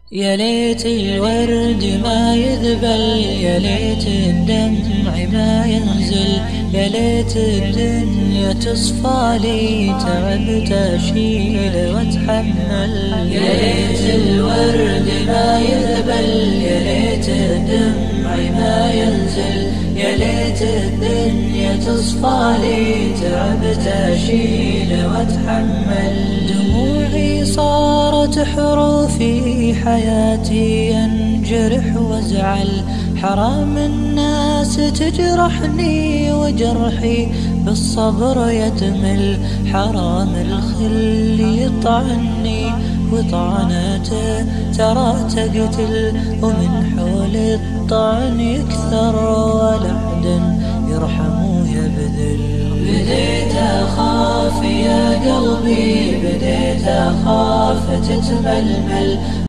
يا ليت الورد ما يذبل، يا ليت الدمع ما ينزل، يا ليت الدنيا تصفى لي تعبت أشيل وأتحمل. يا ليت الورد ما يذبل، يا ليت الدمع ما ينزل، يا ليت الدنيا تصفى لي تعبت أشيل وأتحمل. دموعي صارت حروفي حياتي أنجرح وازعل، حرام الناس تجرحني وجرحي بالصبر يتمل، حرام الخل يطعني وطعنته ترى تقتل، ومن حول الطعن يكثر ولا أحد يرحم ويبذل. بديت أخاف يا قلبي، بديت أخاف تتململ،